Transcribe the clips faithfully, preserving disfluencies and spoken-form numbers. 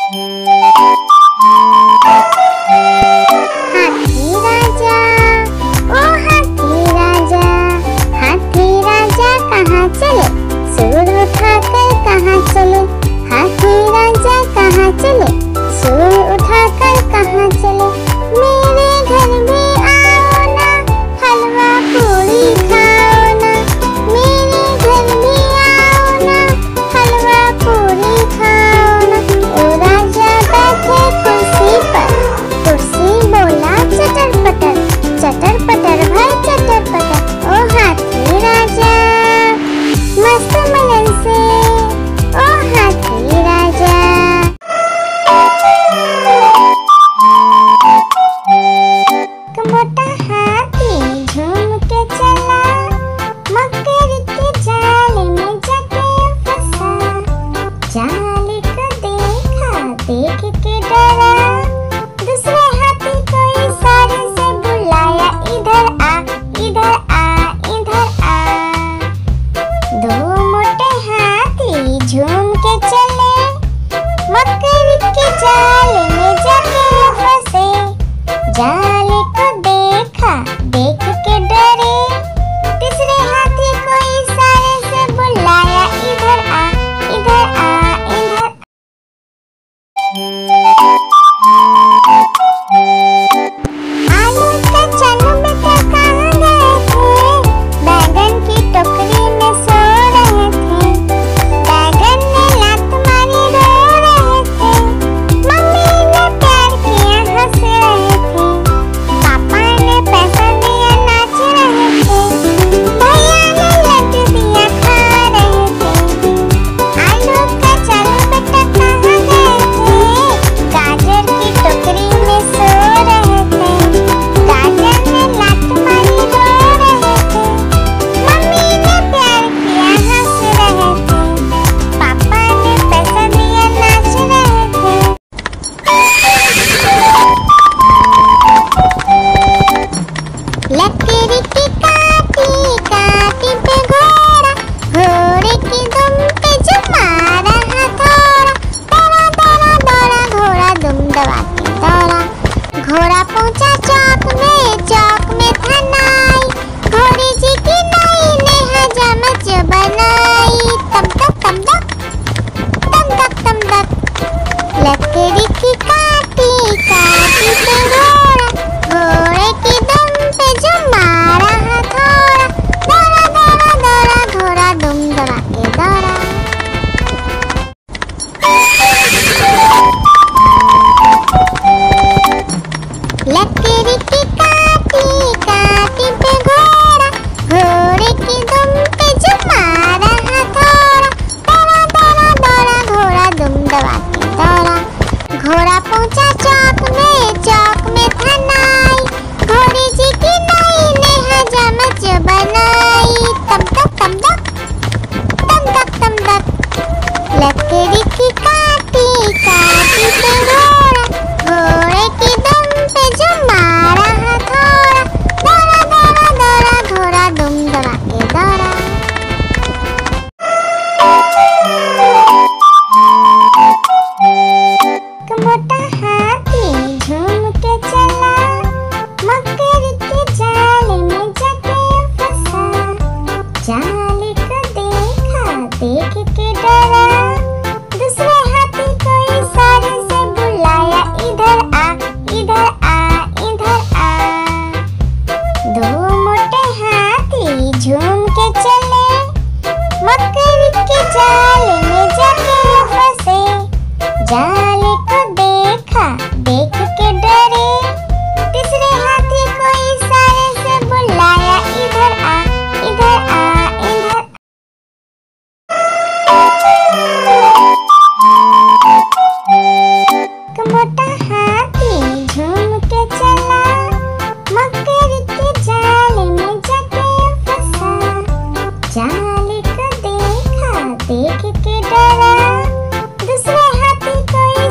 देख के डरा, दूसरे हाथी कोई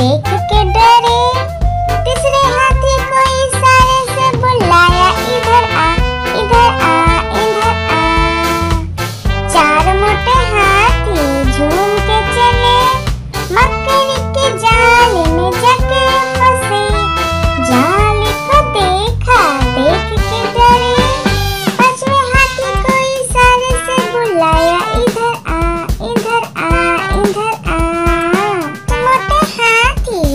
देख के डरे। तीसरे हाथी को इशारे से बुलाया, इधर आ इधर आ इधर आ। चार मोटे हाथी झूम के चले, मकड़ी के जाल में जाके फंसे। जाल को देखा, देख के डरे। पांचवें हाथी को इशारे से बुलाया, इधर आ इधर आ इधर आ। मोटे हाथी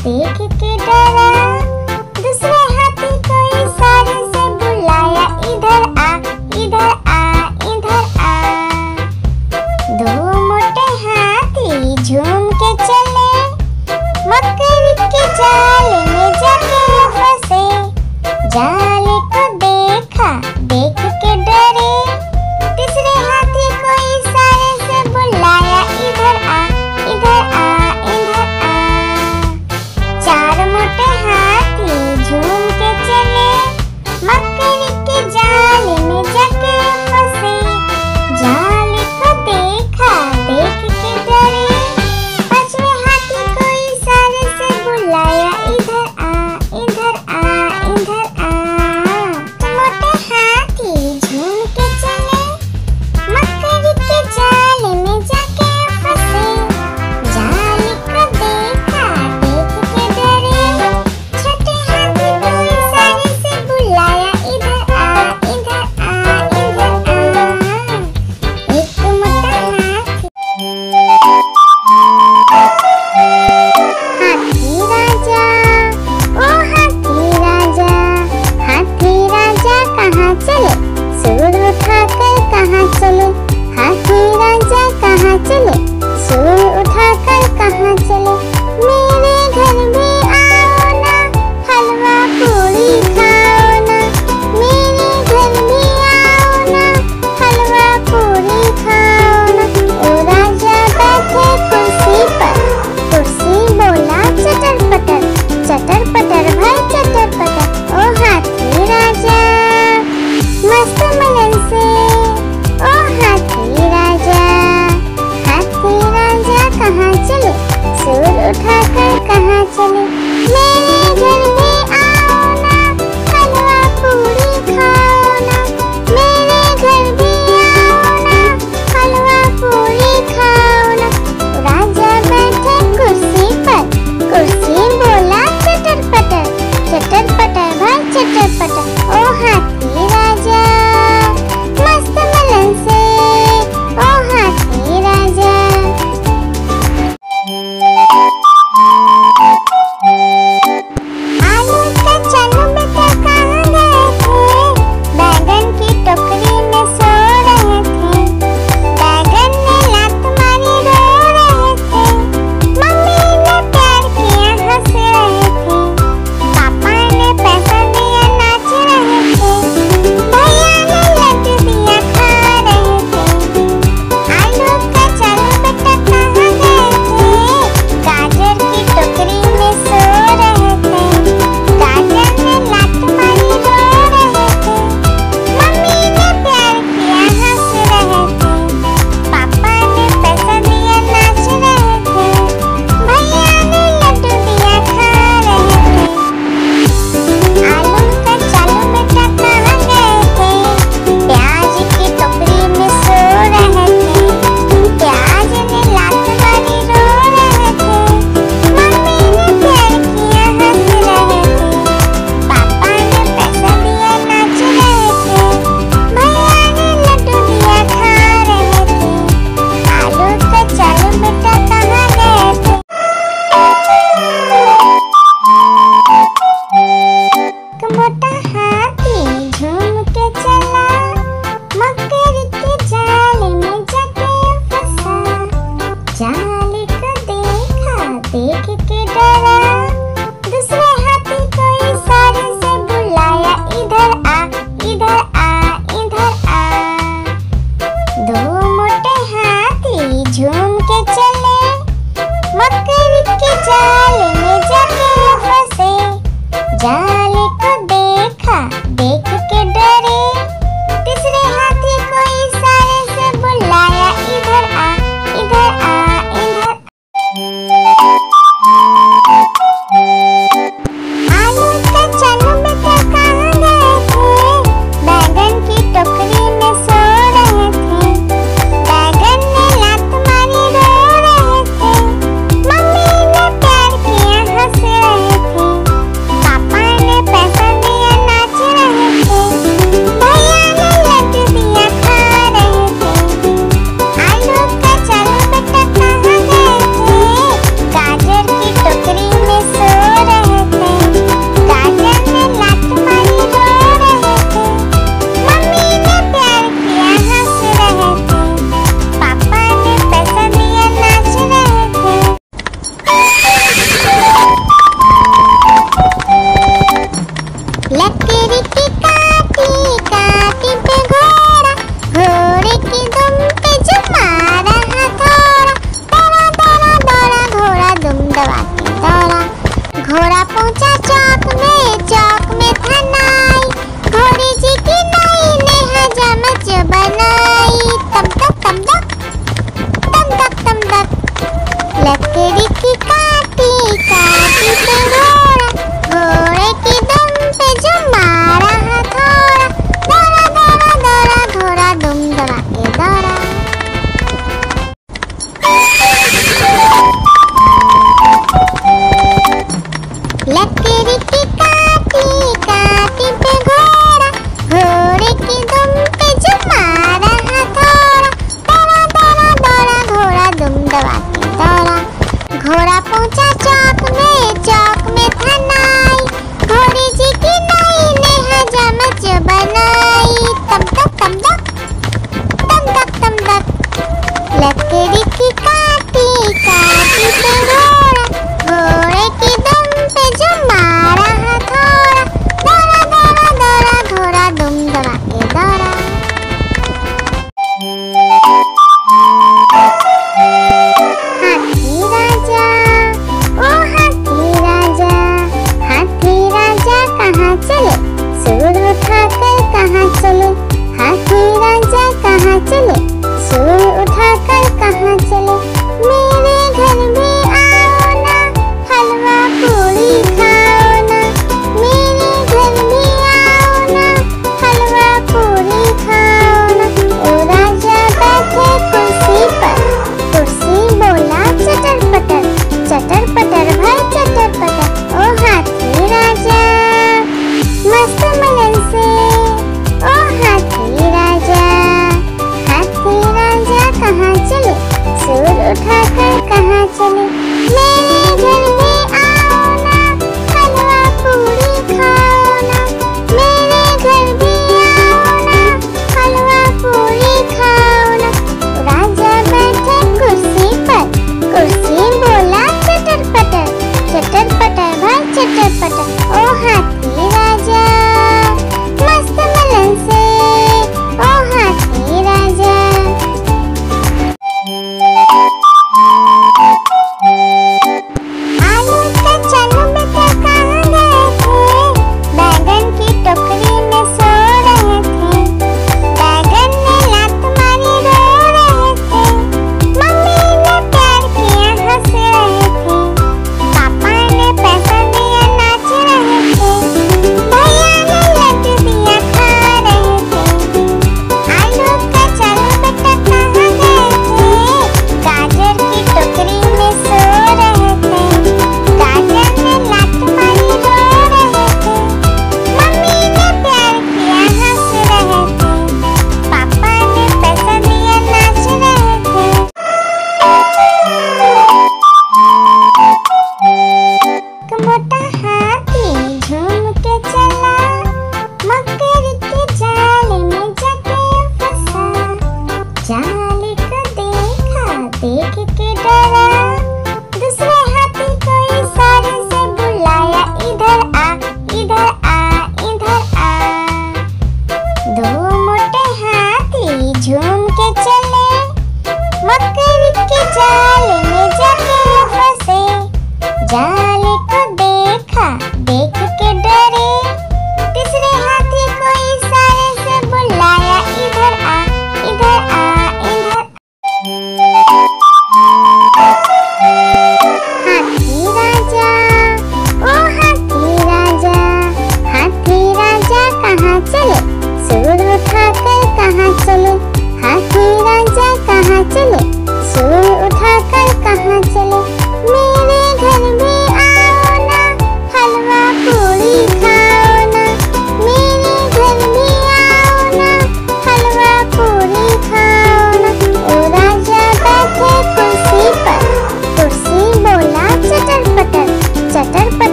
देख के डरा। दूसरे हाथी को इशारे से बुलाया, इधर आ इधर आ इधर आ। दो मोटे हाथी झूम के चले, मकड़ी के जाल में जाके फंसे। जाल को देखा, देख के डरे। तीसरे हाथी को इशारे से बुलाया, इधर आ इधर आ इधर आ। चार मोटे हाथी झूम के चले, मकड़ी के जाल में जाके फंसे। जाल को देखा, देख के डरे। पांचवें हाथी को इशारे से बुलाया, इधर आ इधर आ इधर आ। मोटे हाथी झूम के चले, मकड़ी के जाल में जाके फंसे। जाल को देखा, देख के डरे। छठे हाथी को इशारे से बुलाया, इधर आ इधर आ इधर आ। एक मोटा हाथी। हाथी राजा, ओ हाथी राजा, हाथी राजा कहाँ चले? सूर उठाकर कहाँ चले? हाथी राजा कहाँ चले? सूर उठाकर कहाँ चले? मेरे घर भी आओ ना, हलवा पूरी खाओ ना। मेरे घर भी आओ ना, हलवा पूरी खाओ ना। ओ राजा बैठे कुर्सी पर, कुर्सी बोला चटर पटर, चटर पटर भाई चटर पटर। ओ हाथी राजा मस्त मलन से, ओ हाथी राजा। हाथी राजा कहाँ चले? सूर उठाकर कहाँ चले? मेरे घर भी आओ ना, हलवा पूरी खाओ ना। मेरे घर भी आओ ना, हलवा पूरी खाओ ना। राजा बैठे कुर्सी पर, कुर्सी बोला चटर पटर, चटर पटर भाई चटर पटर। ओ हाथी राजा मस्त मलन से, ओ हाथी राजा। आलू का चालू बेटा कहाँ गए थे? बैगन की टोकरी में सो रहे थे। बैगन ने लात मारी, रो रहे थे। मम्मी ने प्यार किया, हंस रहे थे। पापा ने पैसा दिया, नाच रहे थे। भैया ने लड्डू दिया, खा रहे थे। आलू का चालू बेटा कहाँ गए थे? गाजर की टोकरी में सो रहे थे। गाजर ने लात मारी, रो रहे थे। मम्मी ने प्यार किया, हंस रहे थे। पापा ने पैसा दिया, नाच रहे थे। भैया ने लड्डू दिया, खा रहे थे। आलू का चालू बेटा कहाँ गए थे? प्याज की टोकरी में सो रहे थे। प्याज ने लात मारी, रो रहे थे। मम्मी ने प्यार किया, हंस रहे थे। पापा ने पैसा दिया, नाच रहे थे। भैया ने लड्डू दिया, खा रहे थे। आलू का चालू बेटा कहाँ गए थे? एक मोटा हाथी झूम के चला, मकड़ी के जाल में जाके फंसा। जाल को देखा, देख के डरा। दूसरे हाथी को इशारे से बुलाया, इधर आ इधर आ इधर आ। दो मोटे हाथी झूम के चले, मकड़ी के जाल में जाके फंसे। जाल को देखा, देख के डरे। तीसरे हाथी को इशारे से बुलाया, इधर आ इधर आ इधर आ। आलू का चालू बेटा कहाँ गए थे? बैगन की टोकरी में सो रहे थे। बैगन ने लात मारी, रो रहे थे। मम्मी ने प्यार किया, हंस रहे थे। पापा ने पैसा दिया, नाच रहे थे। भैया ने लड्डू दिया, खा रहे थे। आलू का चालू बेटा कहाँ गए थे? गाजर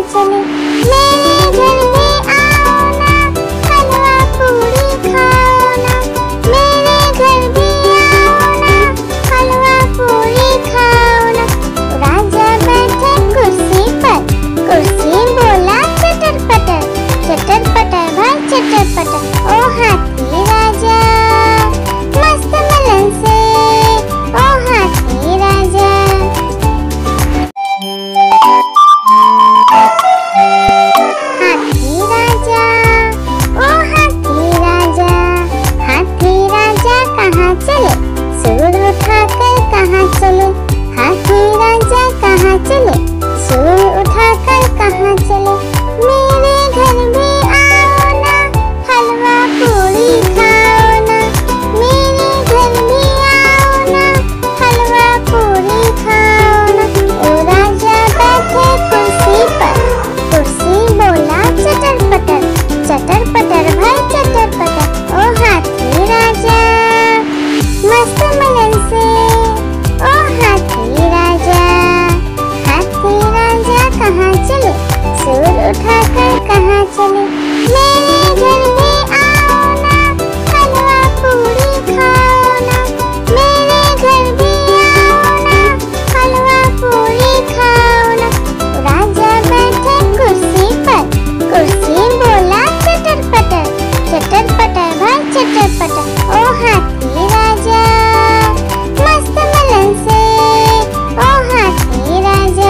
चले, मेरे घर भी आओ ना, हलवा पूरी खाओ ना, मेरे घर भी आओ ना, हलवा पूरी खाओ ना। राजा बैठे कुर्सी पर, कुर्सी बोला चटर पटर, चटर पटर भाई चटर पटर। ओ हाथी राजा मस्त मिलन से, ओ हाथी राजा। हाथी राजा, ओ हाथी राजा, हाथी राजा कहाँ चले, सूर उठाकर कहाँ चले, हाथी राजा कहाँ चले, सूर उठाकर कहाँ चले, मेरे घर भी आओ ना, हलवा पूरी खाओ ना, मेरे घर भी आओ ना, हलवा पूरी खाओ ना। ओ राजा बैठे कुर्सी पर, कुर्सी बोला चटर पटर, चटर पटर भाई चटर पटर। ओ हाथी राजा मस्त मिलन से, ओ हाथी राजा। हाथी राजा कहाँ चले, सूर उठाकर कहाँ चले, मेरे घर भी आओ ना, हलवा पूरी खाओ ना, मेरे घर भी आओ ना, हलवा पूरी खाओ ना। राजा बैठे कुर्सी पर, कुर्सी बोला चटर पटर, चटर पटर भाई चटर पटर। ओ हाथी राजा मस्त मिलन से, ओ हाथी राजा।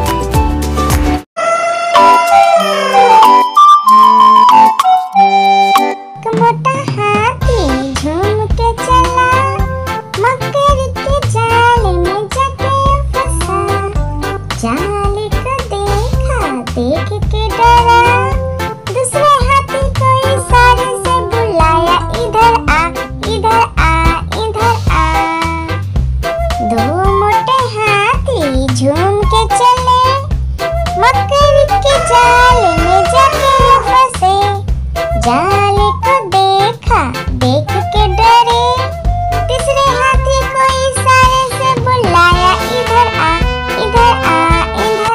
मोटा हाथी झूम के चला, मकर के जाल में जाके फंसा, जाल को देखा देख के डरा, दूसरे हाथी को इशारे से बुलाया, इधर आ इधर आ इधर आ। दो मोटे हाथी झूम के चले, मकर के जाल में जाके फंसे, जाल को देखा देख के डरे, तीसरे हाथी को इशारे से बुलाया, इधर आ इधर आ इधर।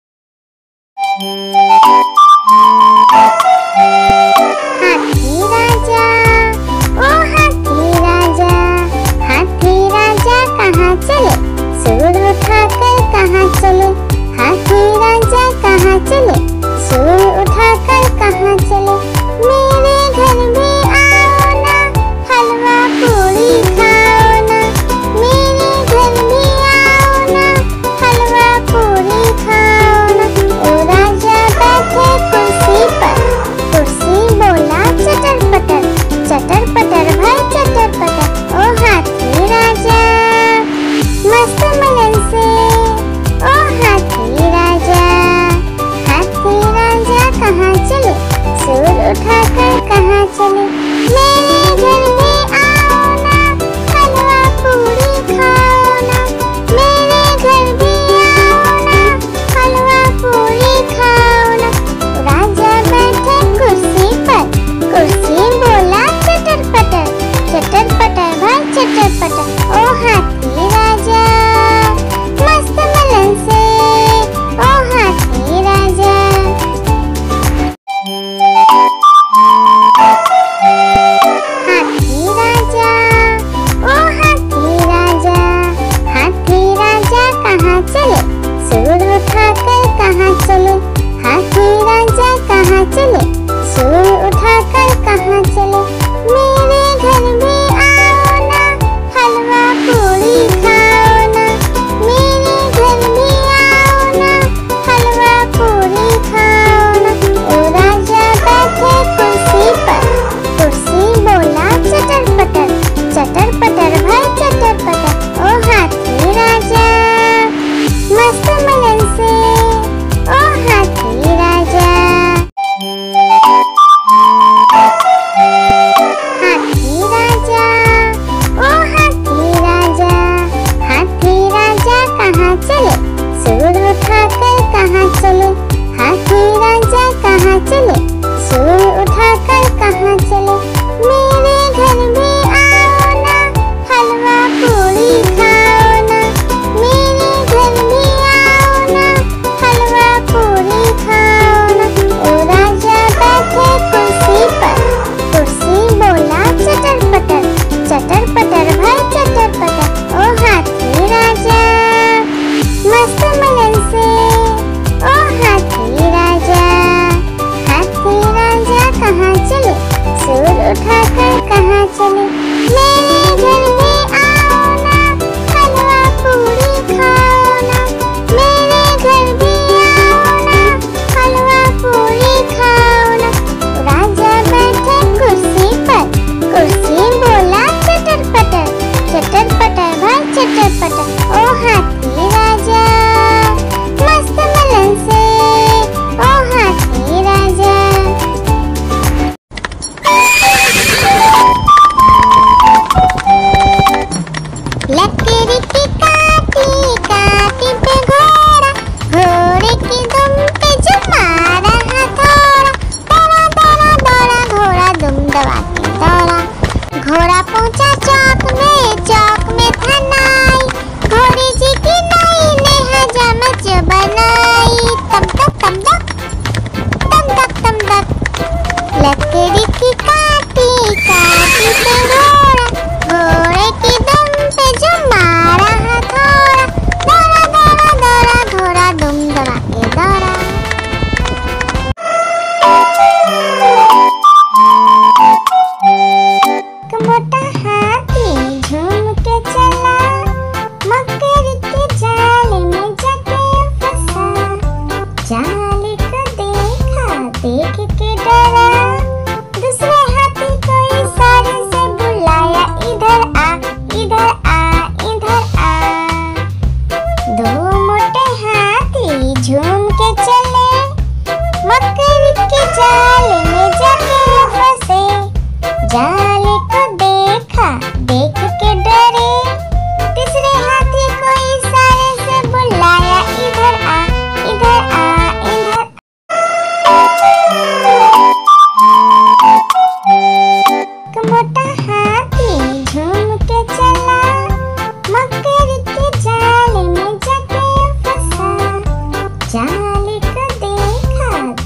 हाथी राजा, ओ हाथी राजा, हाथी राजा कहाँ चले, सूर उठाकर कहाँ चले, हाथी राजा कहाँ चले, सूर उठाकर कहाँ चले, मेरे घर भी आओ ना, हलवा पूरी खाओ ना, मेरे घर भी आओ ना, हलवा पूरी खाओ ना। ओ राजा बैठे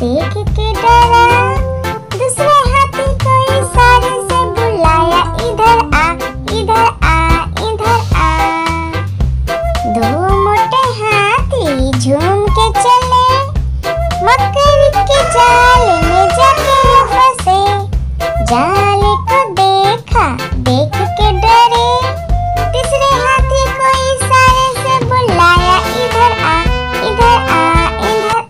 देख के डरा। दूसरे हाथी को इशारे से बुलाया, इधर आ इधर आ इधर आ। दो मोटे हाथी झूम के चले, मकड़ी के जाल में जाके फंसे। जाल को देखा, देख के डरे। तीसरे हाथी को इशारे से बुलाया, इधर आ इधर आ इधर।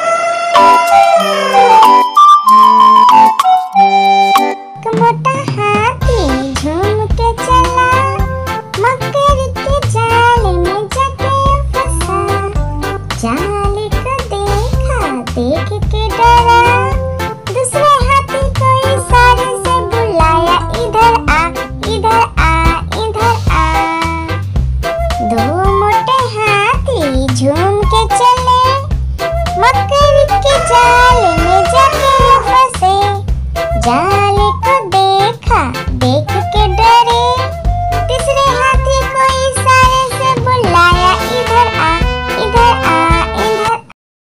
एक मोटा हाथी झूम के चला, मकड़ी के जाल में जाके फंसा। जाल को देखा, देख के डरा। दूसरे हाथी को इशारे से बुलाया, इधर आ इधर आ इधर आ। दो मोटे हाथी झूम के चले, मकड़ी के जाल में जाके फंसे। जाल को देखा, देख के डरे। तीसरे हाथी को इशारे से बुलाया, इधर आ इधर आ इधर।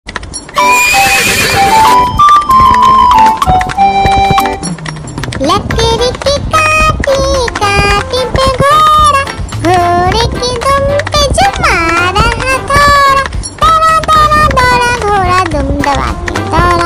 लकड़ी की काटी काटी पे घोड़ा, घोड़े की दुम पे जो मारा हथौड़ा। दौड़ा दौड़ा दौड़ा घोड़ा दुम दबा के दौड़ा।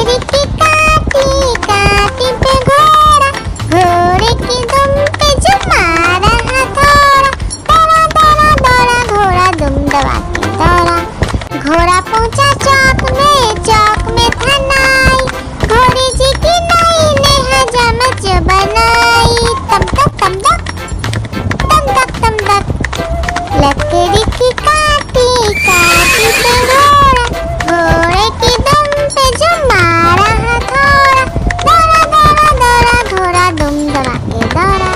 रिक्की काटी काटी पे घोड़ा, घोड़े की दुम पे जो मारा हथौड़ा, दौड़ा दौड़ा दौड़ा घोड़ा दुम दबा के दौड़ा। घोड़ा पहुंचा चौक में, चौक में था नाई, घोड़ी जी की नाई ने हजामत बनाई। तम तक तम तक तम तक तम तक, लकड़ी की काटी काटी पे घोड़ा, घोड़े की दुम पे जो मारा हथौड़ा, दौड़ा दौड़ा दौड़ा घोड़ा दुम दबा के दौड़ा।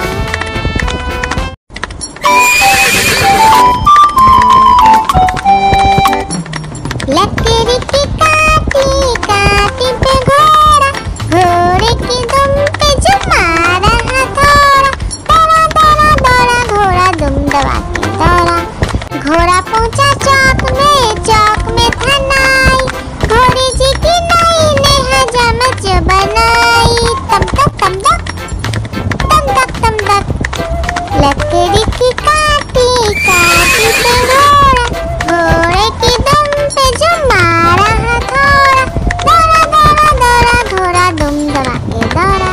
लकड़ी की काटी काटी पे घोड़ा, घोड़े की दुम पे जो मारा हथौड़ा, दौड़ा दौड़ा दौड़ा घोड़ा दुम दबा के दौड़ा। घोड़ा पहुंचा चौक में, चौक में था नाई, घोड़ी जी की नाई ने हजामत बनाई। तम तक तम तक तम तक तम तक, लकड़ी की काटी काटी पे घोड़ा, घोड़े की दुम पे जो मारा हथौड़ा, दौड़ा दौड़ा दौड़ा घोड़ा दुम दबा के दौड़ा।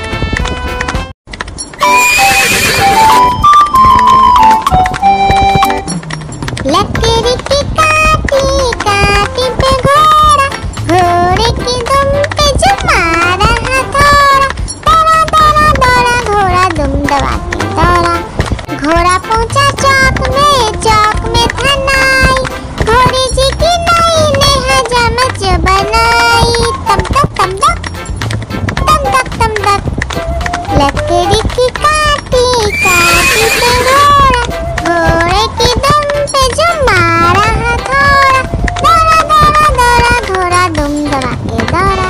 लकड़ी की काटी काटी पे घोड़ा, घोड़े की दुम पे जो मारा हथौड़ा, दौड़ा दौड़ा दौड़ा घोड़ा दुम दबा के दौड़ा। घोड़ा पहुंचा चौक में, चौक में था नाई, घोड़ी जी की नाई ने हजामत बनाई। तम तक तम तक तम तक तम तक, लकड़ी की काटी काटी पे घोड़ा, घोड़े की दुम पे जो मारा हथौड़ा, दौड़ा दौड़ा दौड़ा घोड़ा दुम दबा के दौड़ा।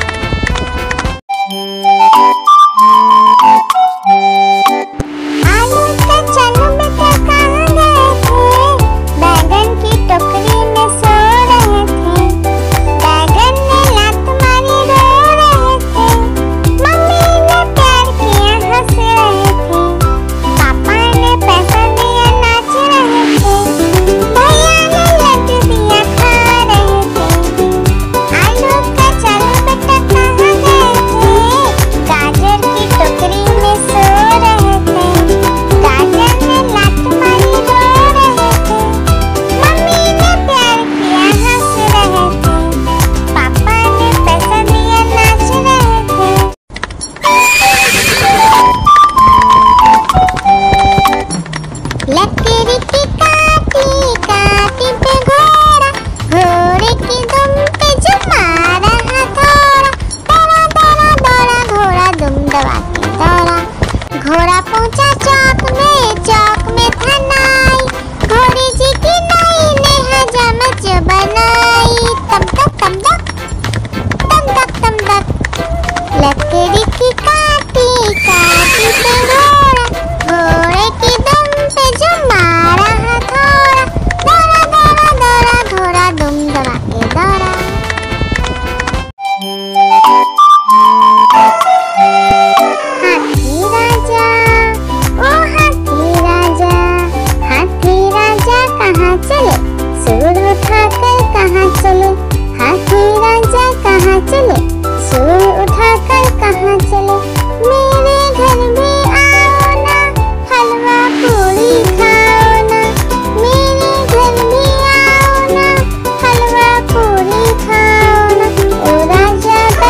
आलू का चलो बेटा कहाँ गए थे, बैगन की टोकरी में सो रहे थे, बैगन ने लात मारी रो रहे थे, मम्मी ने प्यार किया हंस रहे थे, पापा ने पैसा दिया नाच रहे थे, भैया ने लड्डू दिया खा रहे थे। आलू का चलो बेटा कहाँ गए थे, गाजर की टोकरी में सो रहे थे, गाजर ने लात मारी रो रहे थे, मम्मी ने प्यार किया हंस रहे थे, पापा ने पैसा दिया नाच रहे थे। लकड़ी की काटी काटी पे घोड़ा, घोड़े की दुम पे जो मारा हथौड़ा, दौड़ा दौड़ा दौड़ा घोड़ा दुम दबा के दौड़ा। घोड़ा पहुंचा चौक में, चौक में था नाई, घोड़ी जी की नाई ने हजामत बनाई। तम तक तम तक तम तक तम तक, लकड़ी की काटी काटी पे घोड़ा, घोड़े की दुम पे जो मारा हथौड़ा, दौड़ा दौड़ा दौड़ा घोड़ा दुम दबा के दौड़ा। हाथी राजा ओ हाथी राजा, हाथी राजा कहाँ चले, सूर उठाकर कहाँ चले, हाथी राजा कहाँ चले, सूर उठाकर कहाँ चले, मेरे घर भी आओ ना, हलवा पूरी खाओ ना, मेरे घर भी आओ ना, हलवा पूरी खाओ ना, ओ राजा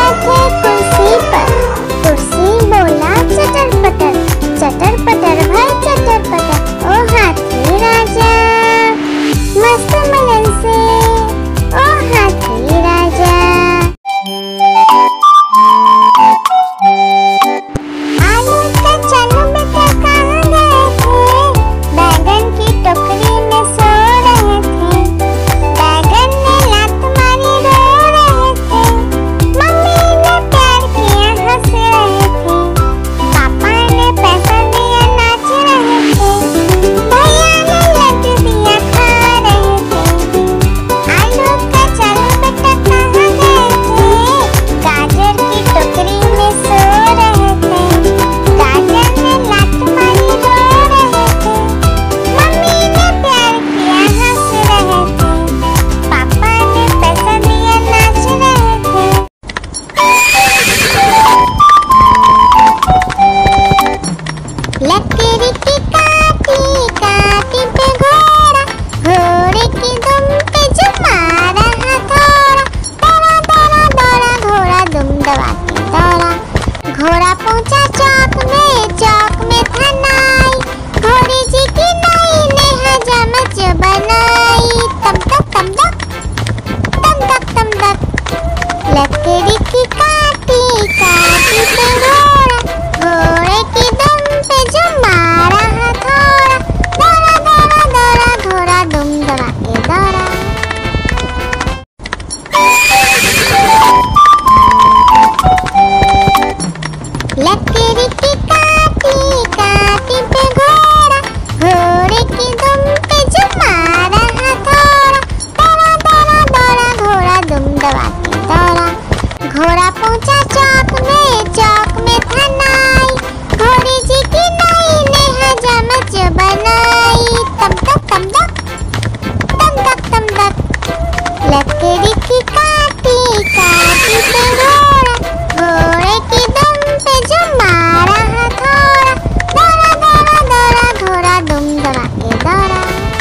घोड़ा पहुंचा चौक में, चौक में था नाई, घोड़ी जी की नाई ने हजामत बनाई। तम तक तम तक तम तक तम तक लकड़ी की काटी काटी पे घोड़ा, घोड़े की दुम पे जो मारा हथौड़ा, दौड़ा दौड़ा दौड़ा घोड़ा दुम दौड़ा के दौड़ा।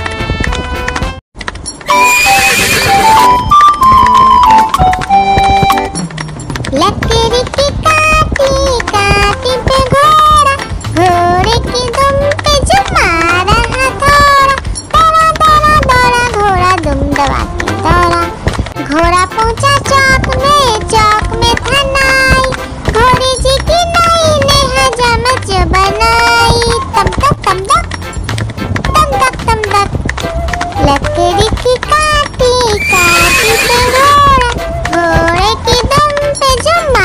लकड़ी की काटी काटी पे घोड़ा, घोड़े की दुम पे जो मारा हथौड़ा, दौड़ा दौड़ा दौड़ा घोड़ा दुम दौड़ा के दौड़ा। घोड़ा पहुंचा चौक में, चौक में था नाई, घोड़ी जी की नाई ने हजामत बनाई। तम तक तम तक तम तक तम तक लकड़ी की काटी काटी पे घोड़ा, घोड़े की दुम पे जो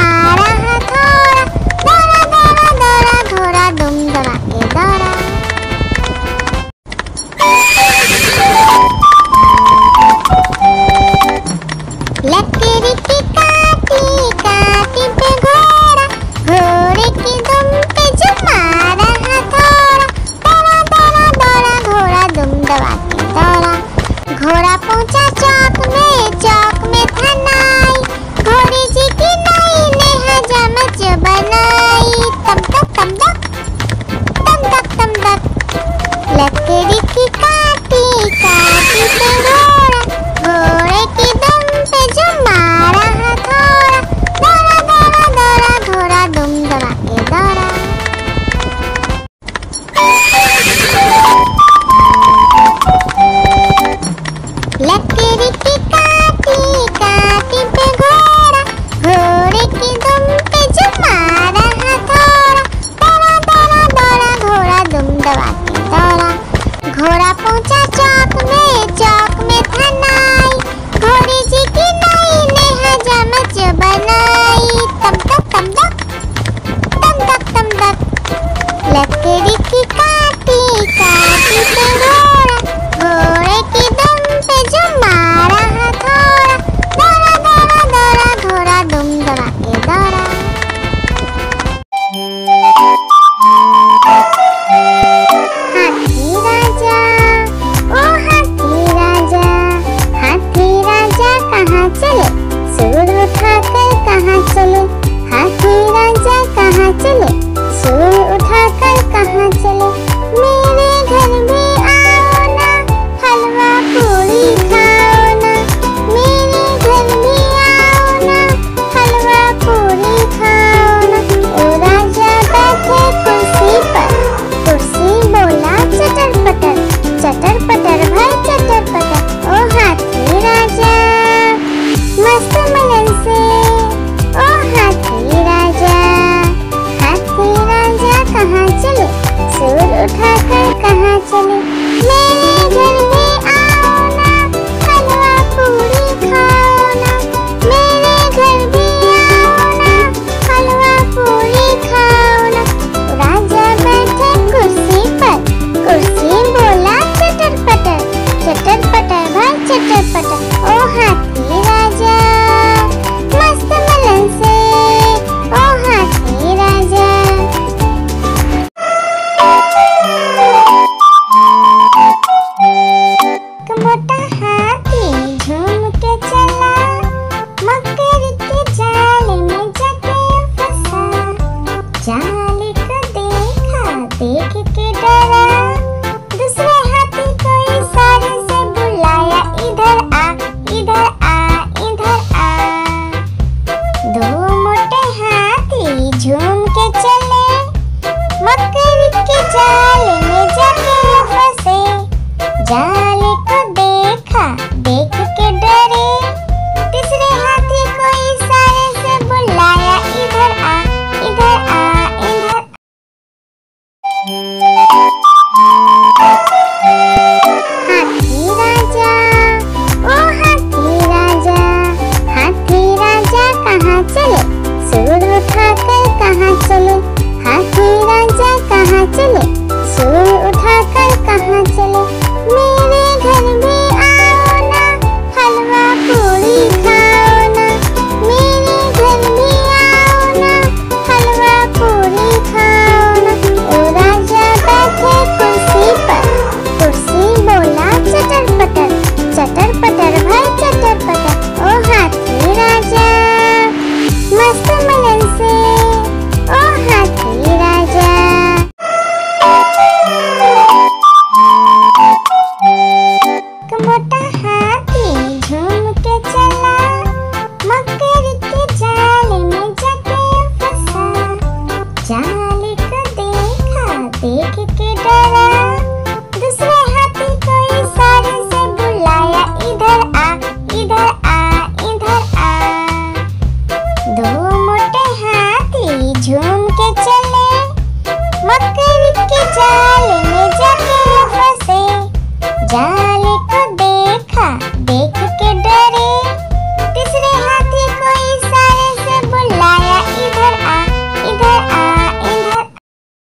जाल में जाके फंसे। जाल को देखा, देख के डरे। तीसरे हाथी को इशारे से बुलाया, इधर आ, इधर आ, इधर आ।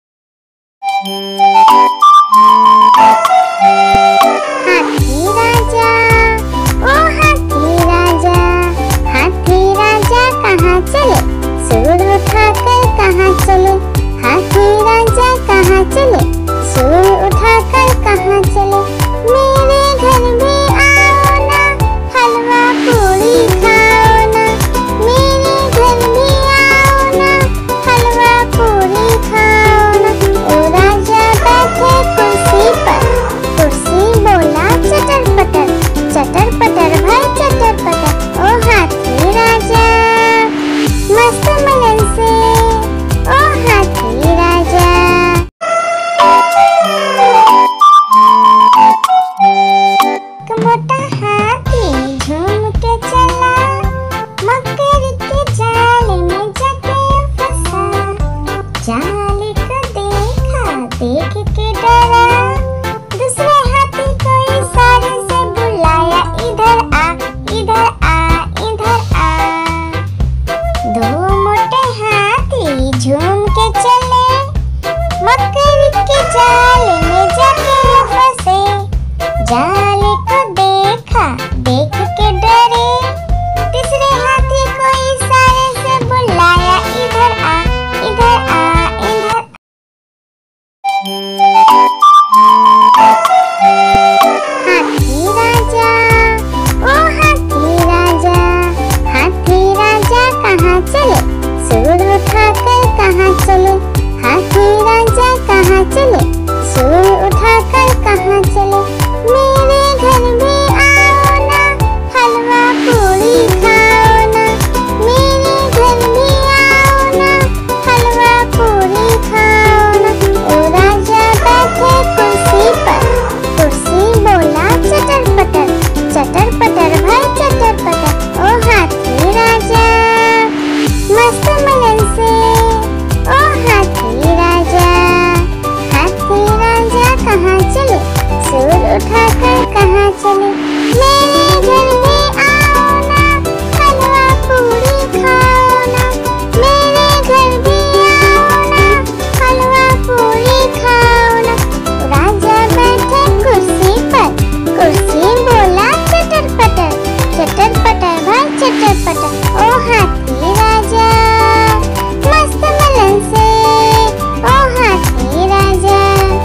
हाथी राजा, ओ हाथी राजा, हाथी राजा कहाँ चले? सूंड उठाकर कहाँ चले? हाथी राजा कहाँ चले? सूंड उठाकर कहाँ चले? मेरे घर भी आओ ना, हलवा पूरी खाओ ना। मेरे घर भी आओ ना, हलवा पूरी खाओ ना। ओ राजा बैठे कुर्सी पर, कुर्सी बोला चटर पटर, चटर पटर भाई चटर पटर। ओ हाथी राजा मस्त मलन से, ओ हाथी राजा। एक मोटा हाथी झूम के चला, मकड़ी के जाल में जाके फंसा। जाल को देखा, देख के डरा। दूसरे हाथी को इशारे से बुलाया, इधर आ, इधर आ, इधर आ। दो मोटे हाथी झूम के चले, मकड़ी के जाल में जाके फंसे। जाल को देखा, देख के डरे। तीसरे हाथी को इशारे से बुलाया, इधर आ, इधर आ, इधर आ। हाथी राजा, ओ हाथी राजा, हाथी राजा कहाँ चले? सूंड उठाकर कहाँ चले? हाथी राजा कहाँ चले? सूंड उठाकर कहाँ चले? मेरे घर भी आओ ना, हलवा पूरी खाओ ना। मेरे घर भी आओ ना, हलवा पूरी खाओ ना। ओ राजा बैठे कुर्सी पर, कुर्सी बोला चटर पटर, चटर पटर भाई चटर पटर। ओ हाथी राजा मस्त मलन से, ओ हाथी राजा। हाथी राजा कहाँ चले? सूंड उठाकर कहाँ चले? मेरे घर भी आओ ना, हलवा पूरी खाओ ना। मेरे घर भी आओ ना, हलवा पूरी खाओ ना। राजा बैठे कुर्सी पर, कुर्सी बोला चटर पटर, चटर पटर भाई चटर पटर। ओ हाथी राजा मस्त मलन से, ओ हाथी राजा।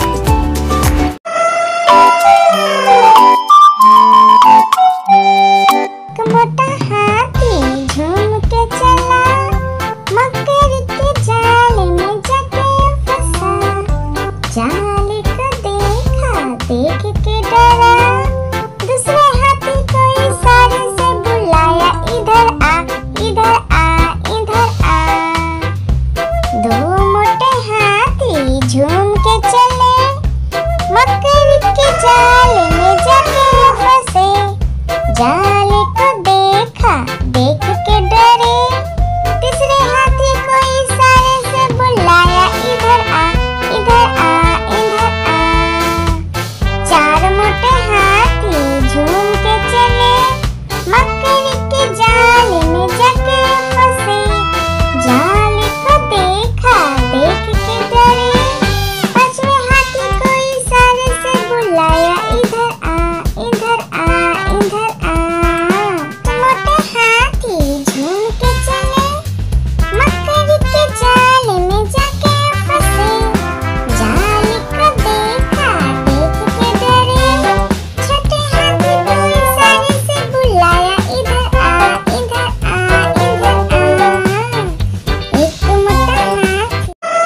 एक मोटा हाथी झूम के चला, मकड़ी के जाल में जाके फंसा। जाल को देखा, देख के डरा। दूसरे हाथी को इशारे से बुलाया, इधर आ, इधर आ, इधर आ। दो मोटे हाथी झूम के चले, मकड़ी के जाल में जाके फंसे। जाल को देखा, देख के डरे। तीसरे हाथी को इशारे से बुलाया, इधर आ, इधर आ, इधर आ। चार मोटे हाथी झूम के चले, मकड़ी के जाल में जाके फंसे। जाल को देखा, देख के डरे। पांचवें हाथी को इशारे से बुलाया, इधर आ, इधर आ, इधर आ। मोटे हाथी झूम के चले, मकड़ी के जाल में जाके फंसे। जाल को देखा, देख के डरे। छोटे हाथी को इशारे से बुलाया, इधर आ, इधर आ, इधर आ। एक मोटा हाथी,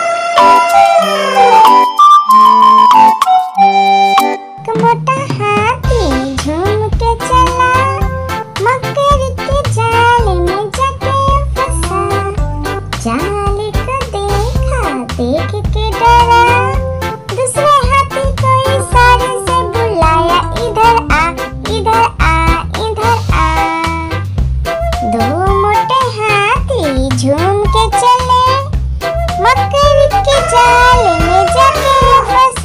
एक मोटा हाथी झूम के चला, मकड़ी के जाल में जाके फंसा। जाल को देखा, देख के डरा। दूसरे हाथी को इशारे से बुलाया, इधर आ, इधर आ, इधर आ। दो मोटे हाथी झूम के चले, मकड़ी के जाल में जाके फंसे।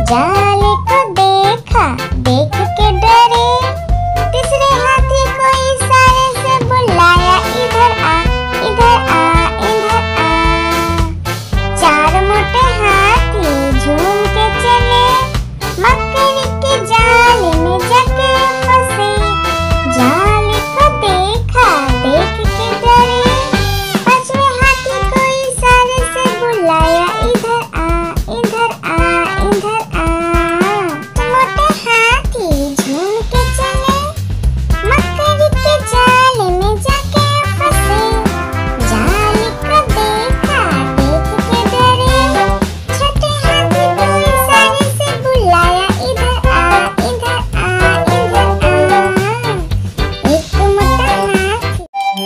जाल को देखा, देख के डरे। तीसरे हाथी को इशारे से बुलाया, इधर आ, इधर आ, इधर आ। चार मोटे हाथी झूम के चले, मकड़ी के जाल में जाके फंसे। जाल को देखा, देख के डरे। पांचवें हाथी को इशारे से बुलाया, इधर आ, इधर आ, इधर आ। मोटे हाथी झूम के चले, मकड़ी के जाल में जाके फंसे। जाल को देखा, देख के डरे। छठे हाथी को इशारे से बुलाया, इधर आ, इधर आ, इधर आ। एक मोटा हाथी।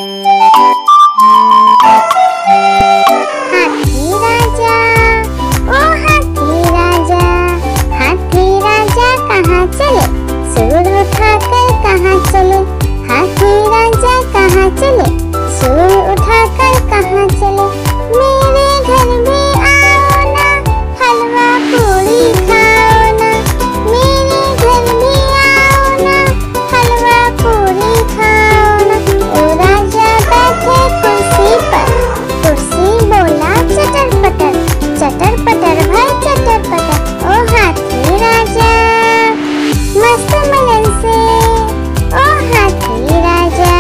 हाथी राजा, ओ हाथी राजा, हाथी राजा कहाँ चले? सूर उठाकर कहाँ चले? हाथी राजा कहाँ चले? सूर उठाकर कहाँ चले? मेरे घर भी आओ ना, हलवा पूरी खाओ ना। मेरे घर भी आओ ना, हलवा पूरी खाओ ना। ओ राजा बैठे कुर्सी पर, कुर्सी बोला चटर पटर, चटर पटर भाई चटर पटर। ओ हाथी राजा मस्त मलन से, ओ हाथी राजा।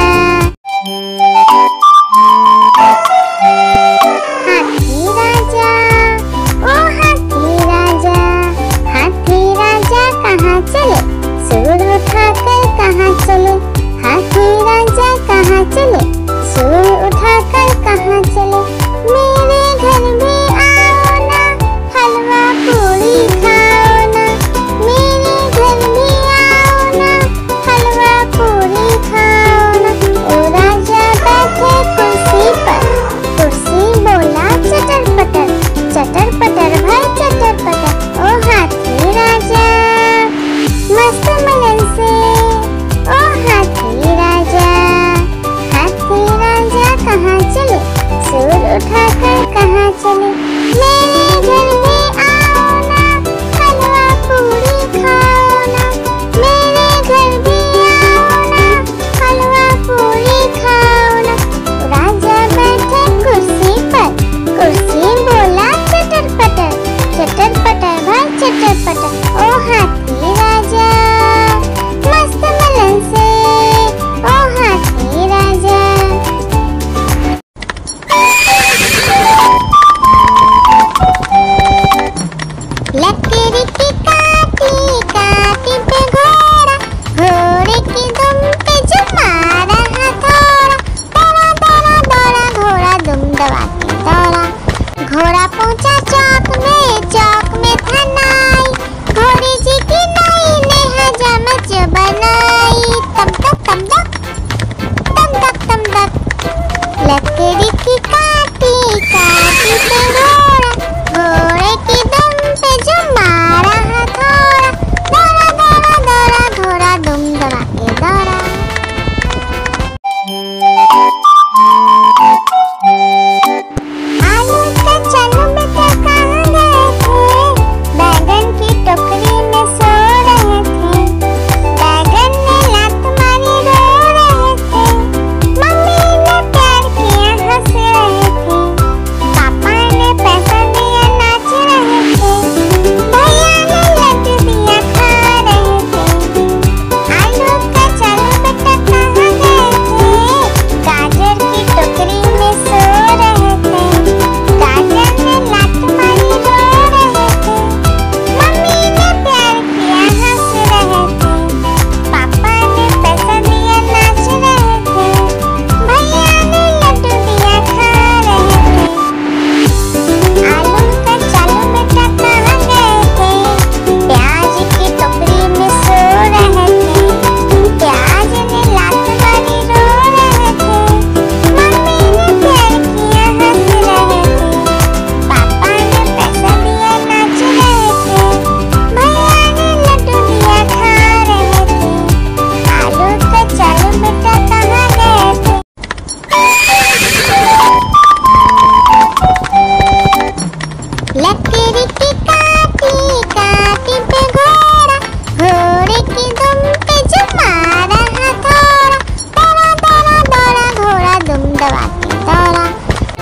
हाथी राजा, ओ हाथी राजा, हाथी राजा कहाँ चले? सूर उठाकर कहाँ चले? हाथी राजा कहाँ चले? सूर उठाकर कहाँ चले? मेरे घर भी आओ ना, हलवा पूरी खाओ ना। मेरे घर भी आओ ना, हलवा पूरी खाओ ना। ओ राजा बैठे कुर्सी पर, कुर्सी बोला चटर पटर, चटर पटर भाई चटर पटर। ओ हाथी राजा मस्त मलन से, ओ हाथी राजा। हाथी राजा कहाँ चले? सूर उठाकर कहाँ चले? मेरे घर भी आओ ना, हलवा पूरी खाओ ना। मेरे घर भी आओ ना, हलवा पूरी खाओ ना। राजा बैठे कुर्सी पर, कुर्सी बोला चटर पटर, चटर पटर भाई चटर पटर। ओ हाथी राजा मस्त मलन से, ओ हाथी राजा।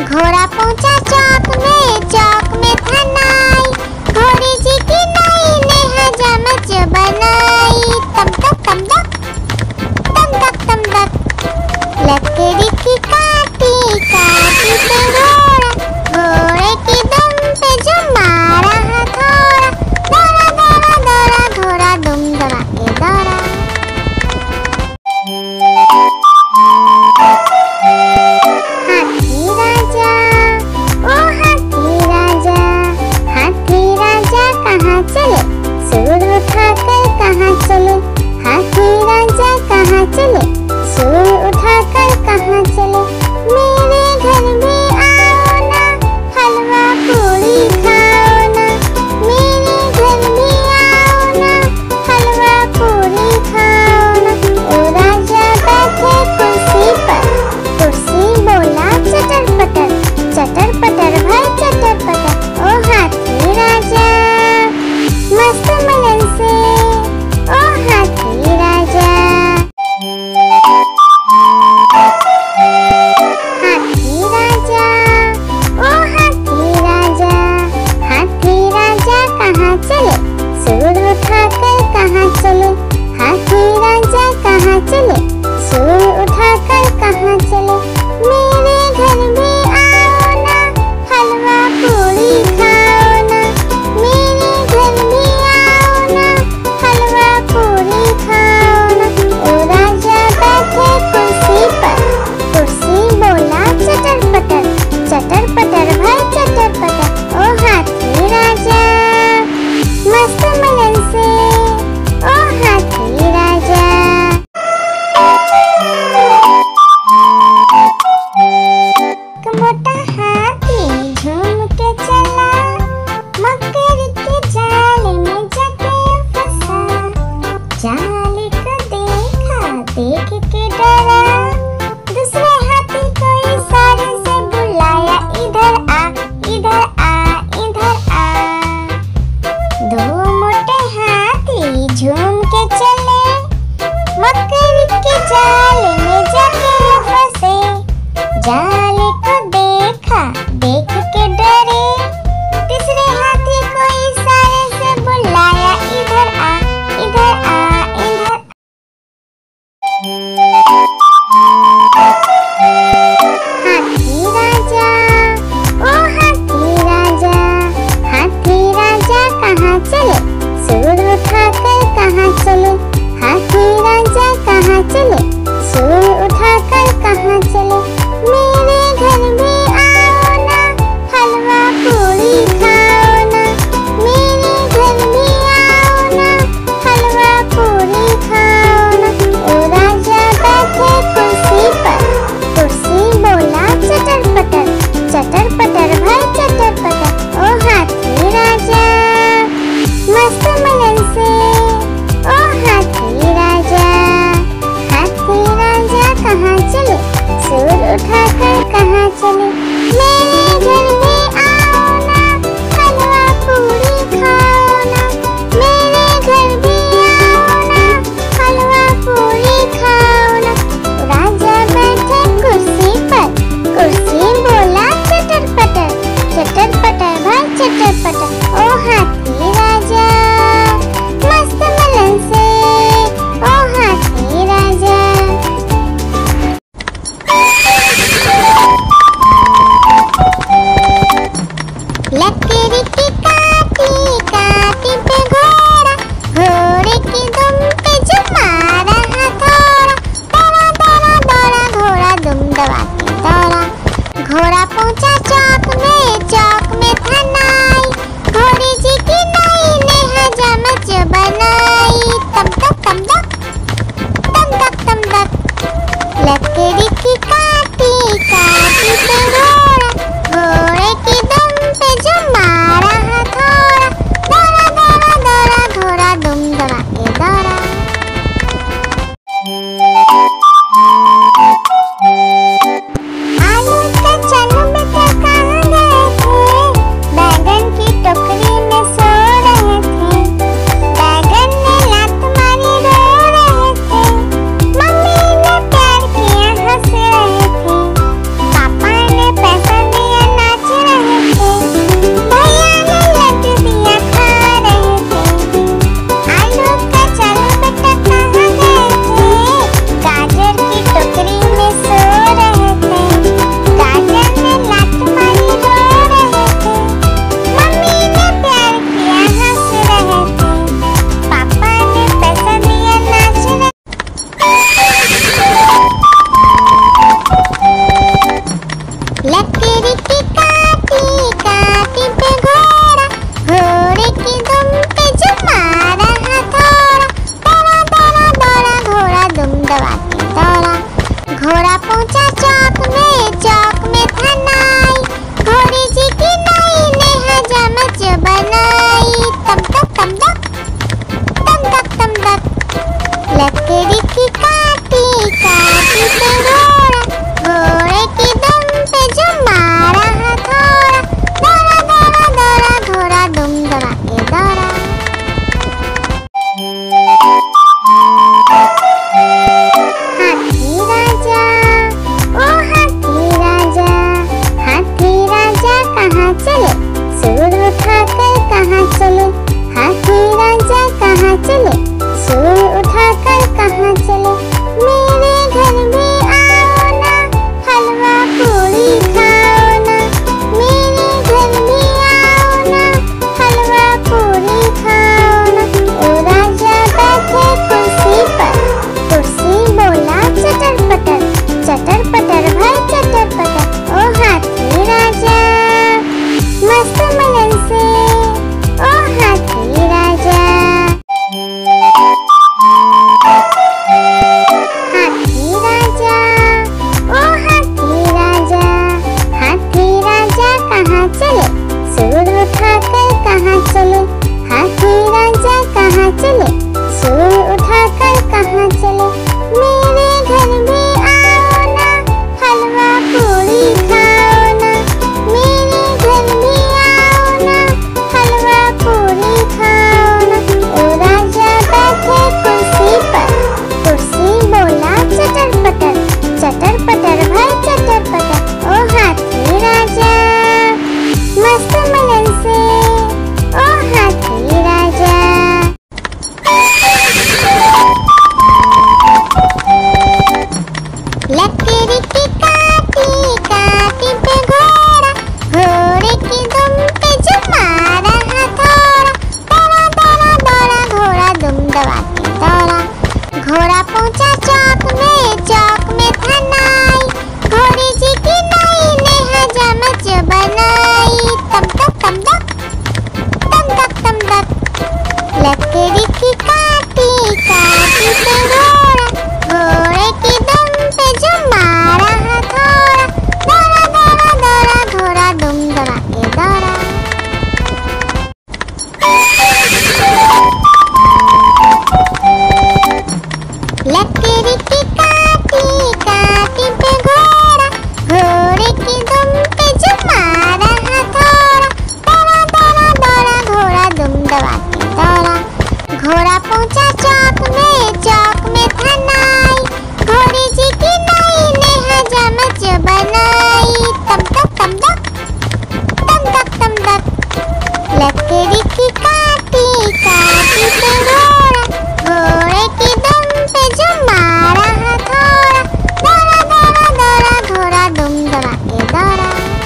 घोड़ा पहुंचा चौक में, चौक में था नाई, घोड़ी जी की नाई ने हजामत बनाई। तम तक तम तक तम तक तम तक लकड़ी की काटी काटी पे घोड़ा, घोड़े की दुम पे जो मारा हथौड़ा, दौड़ा दौड़ा दौड़ा घोड़ा दुम दौड़ा के दौड़ा। हाथी राजा, ओ हाथी राजा, हाथी राजा कहाँ चले, सूर उठाकर कहाँ चले, हाथी राजा कहाँ चले, सूर उठाकर कहाँ चले। मेरे घर भी आओ ना, हलवा पूरी खाओ ना, मेरे घर भी आओ ना, हलवा पूरी खाओ ना। ओ राजा बैठे कुर्सी पर, कुर्सी बोला चटर पटर, चटर पटर भाई चटर पटर। ओ हाथी राजा मस्त मलन से, ओ हाथी राजा। हाथी राजा, ओ हाथी राजा, हाथी राजा कहाँ चले, सूर उठाकर कहाँ चले, हाथी राजा कहाँ चले, सूर उठाकर कहाँ चले। मेरे घर भी आओ ना, हलवा पूरी खाओ ना, मेरे घर भी आओ ना, हलवा पूरी खाओ ना। ओ राजा बैठे कुर्सी पर, कुर्सी बोला चटर पटर, चटर पटर भाई चटर पटर। ओ हाथी राजा मस्त मलन से, ओ हाथी राजा। एक मोटा हाथी झूम के चला, मकड़ी के जाल में जाके फंसा, जाल को देखा देख के डरा, दूसरे हाथी को इशारे से बुलाया, इधर आ इधर आ इधर आ। दो मोटे हाथी झूम के चले, मकड़ी के जाल में जाके फंसे, जाल को देखा देख के डरे, तीसरे हाथी को इशारे से बुलाया, इधर आ इधर आ इधर आ। हाथी राजा, ओ हाथी राजा, हाथी राजा कहाँ चले, सूर उठाकर कहाँ चले, हाथी राजा कहाँ चले, सूर उठाकर कहाँ चले। मेरे घर भी आओ ना, हलवा पूरी खाओ ना, मेरे घर भी आओ ना, हलवा पूरी खाओ ना। ओ राजा बैठे कुर्सी पर, कुर्सी बोला चटर पटर, चटर पटर भाई चटर पटर। ओ हाथी राजा मस्त मलन से, ओ हाथी राजा। हाथी राजा कहाँ चले, सूर उठाकर कहाँ चले, मेरे घर भी आओ ना, हलवा पूरी खाओ ना, मेरे घर भी आओ ना, हलवा पूरी खाओ ना। राजा बैठे कुर्सी पर, कुर्सी बोला चटर पटर, चटर पटर भाई चटर पटर। ओ हाथी राजा मस्त मलन से, ओ हाथी राजा। लकड़ी की काटी काटी पे घोड़ा, घोड़े की दुम पे जो मारा हथौड़ा, दौड़ा दौड़ा दौड़ा घोड़ा दुम दौड़ा के दौड़ा। घोड़ा पहुंचा चौक में, चौक में था नाई, घोड़ी जी की नाई ने हजामत बनाई। तम तक तम तक तम तक तम तक लकड़ी की काटी काटी पे घोड़ा, घोड़े की दुम पे जो मारा हथौड़ा, दौड़ा दौड़ा दौड़ा घोड़ा दुम दौड़ा के दौड़ा। आलू का चलू बेटा कहाँ गए थे, बैगन की टोकरी में सो रहे थे, बैगन ने लात मारी रो रहे थे, मम्मी ने प्यार किया हंस लकड़ी की काटी काटी पे घोड़ा, घोड़े की दुम पे जो मारा हथौड़ा, दौड़ा दौड़ा दौड़ा घोड़ा दुम दबा के दौड़ा। घोड़ा पहुंचा चौक में, चौक में था नाई, घोड़ी जी की नाई ने हजामत बनाई। तम तक तम तक तम तक तम तक, लकड़ी की काटी काटी पे घोड़ा, घोड़े की दुम पे जो मारा हथौड़ा, दौड़ा दौड़ा दौड़ा घोड़ा दुम दबा के दौड़ा। हाथी राजा, ओ हाथी राजा, हाथी राजा कहाँ चले, सूर उठाकर कहाँ चले, हाथी राजा कहाँ चले, सूर उठाकर कहाँ चले। मेरे घर भी आओ ना, हलवा पूरी खाओ ना, मेरे घर भी आओ ना, हलवा पूरी खाओ ना। ओ राजा बैठे कुर्सी पर, कुर्सी बोला चटर पटर, चटर पटर भाई चटर पटर। ओ हाथी राजा मस्त मलन से, ओ हाथी राजा। हाथी राजा, ओ हाथी राजा, हाथी राजा कहाँ चले, सूर उठाकर कहाँ चले, हाथी राजा कहाँ चले, सूर उठाकर कहाँ चले। मेरे घर भी आओ ना, हलवा पूरी खाओ ना, मेरे घर भी आओ ना, हलवा पूरी खाओ ना। ओ राजा बैठे कुर्सी पर, कुर्सी बोला चटर पटर, चटर पटर भाई चटर पटर। ओ हाथी राजा मस्त मलन से, ओ हाथी राजा। लकड़ी की काटी काटी पे घोड़ा, घोड़े की दुम पे जो मारा हथौड़ा, दौड़ा दौड़ा दौड़ा घोड़ा दुम दबा के दौड़ा। घोड़ा पहुंचा चौक में, चौक में था नाई, घोड़ी जी की नाई ने हजामत बनाई। तम तक तम तक तम तक तम तक, लकड़ी की काटी काटी पे घोड़ा, घोड़े की दुम पे जो मारा हथौड़ा, दौड़ा दौड़ा दौड़ा घोड़ा दुम दबा के दौड़ा। लकड़ी की काटी काटी पे घोड़ा, घोड़े की दुम पे जो मारा हथौड़ा, दौड़ा दौड़ा दौड़ा घोड़ा दुम दबा के दौड़ा। घोड़ा पहुंचा चौक में, चौक में था नाई, घोड़ी जी की नाई ने हजामत बनाई। तम तक तम तक तम तक तम तक, लकड़ी की काटी काटी पे घोड़ा, घोड़े की दुम पे जो मारा हथौड़ा, दौड़ा दौड़ा दौड़ा घोड़ा दुम दबा के दौड़ा।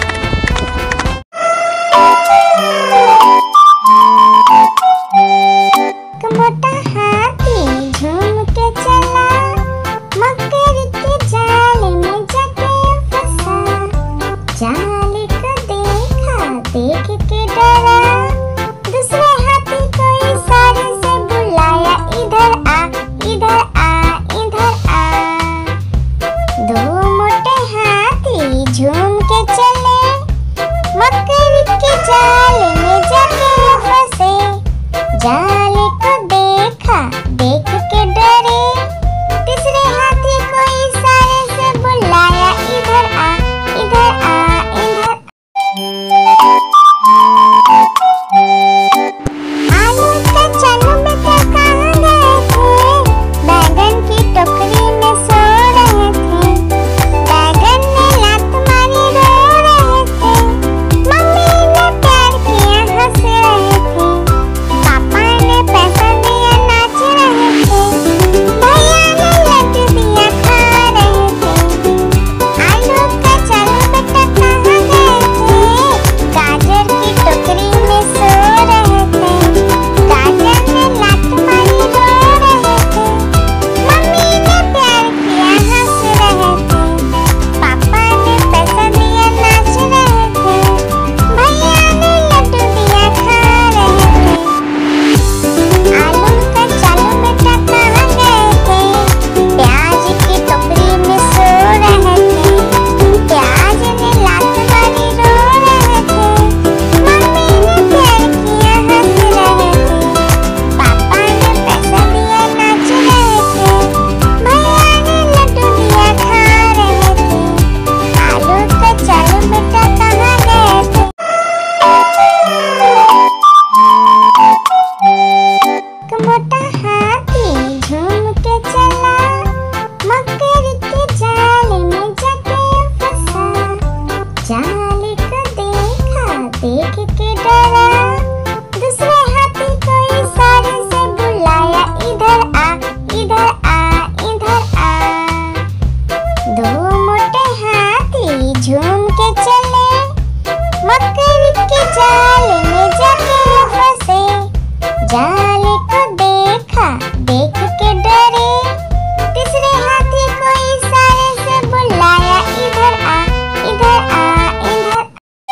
एक मोटा हाथी झूम के चला, मकड़ी के जाल में जाके फंसा, जाल को देखा देख के डरा, दूसरे हाथी को इशारे से बुलाया, इधर आ इधर आ इधर आ। दो मोटे हाथी झूम के चले, मकड़ी के जाल में जाके फंसे, जाल को देखा देख के डरे, तीसरे हाथी को इशारे से बुलाया, इधर आ इधर आ इधर। आलू का चलू बेटा कहाँ गए थे, बैगन की टोकरी में सो रहे थे, बैगन ने लात मारी रो रहे थे, मम्मी ने प्यार किया हंस रहे थे, पापा ने देख के डरा। दूसरे हाथी को इशारे से बुलाया, इधर आ इधर आ इधर आ। दो मोटे हाथी झूम के चले, मकड़ी के जाल में जाके फंसे। जाल को देखा, देख के डरे। तीसरे हाथी को इशारे से बुलाया, इधर आ इधर आ इधर।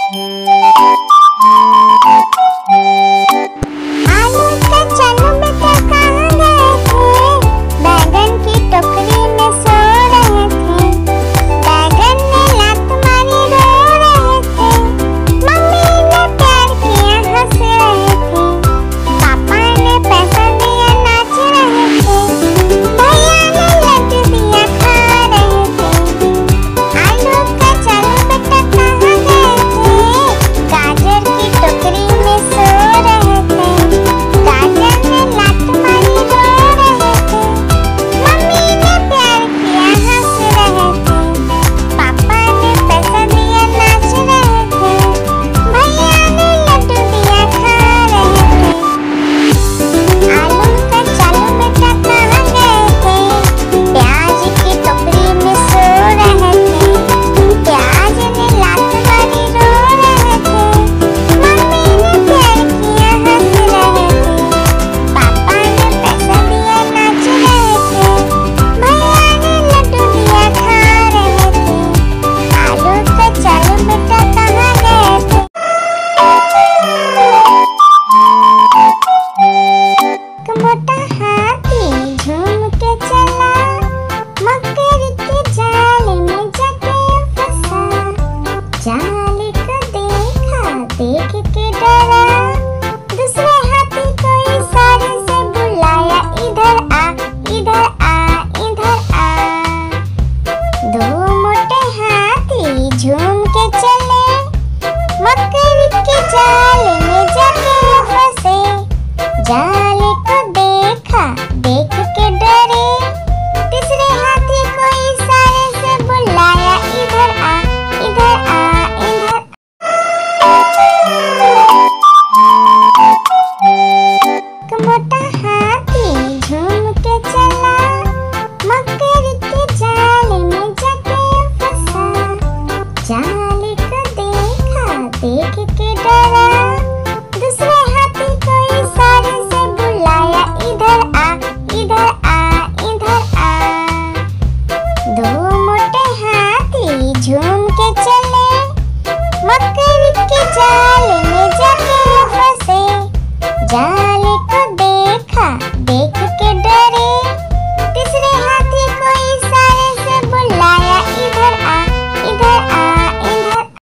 आलू का चलू बेटा कहाँ गए थे? बैगन की टोकरी में सो रहे थे। बैगन ने लात मारी रो रहे थे। मम्मी ने प्यार किया हंस रहे थे। पापा ने पैसा दिया नाच रहे थे। भैया ने लड्डू दिया खा रहे थे। आलू का चलू बेटा कहाँ गए थे? गाजर की टोकरी में सो रहे थे। गाजर ने लात मारी रो रहे थे। मम्मी ने प्यार किया हंस रहे थे। पापा ने पैसा दिया नाच रहे थे। भैया ने लड्डू दिया खा रहे थे। आलू का चलू बेटा कहाँ गए थे? प्याज की टोकरी में सो रहे थे। प्याज ने लात मारी रो रहे थे। मम्मी ने प्यार किया हंस रहे थे। पापा ने पैसा दिया नाच रहे थे। भैया ने लड्डू दिया खा रहे थे। आलू का चलू बेटा कहाँ गए थे? एक मोटा हाथी झूम के चला, मकड़ी के जाल में जाके फंसा। जाल को देखा, देख के डरा। दूसरे हाथी को इशारे से बुलाया, इधर आ इधर आ इधर आ। दो मोटे हाथी झूम के चले, मकड़ी के जाल में जाके फंसे। जाल को देखा, देख के डरे। तीसरे हाथी को इशारे से बुलाया, इधर आ इधर आ इधर। एक मोटा हाथी झूम के चला, मकड़ी के जाल में जाके फंसा। जाल को देखा, देख के डरा। दूसरे हाथी को इशारे से बुलाया, इधर आ इधर आ इधर आ। दो मोटे हाथी झूम के चले, मकड़ी के जाल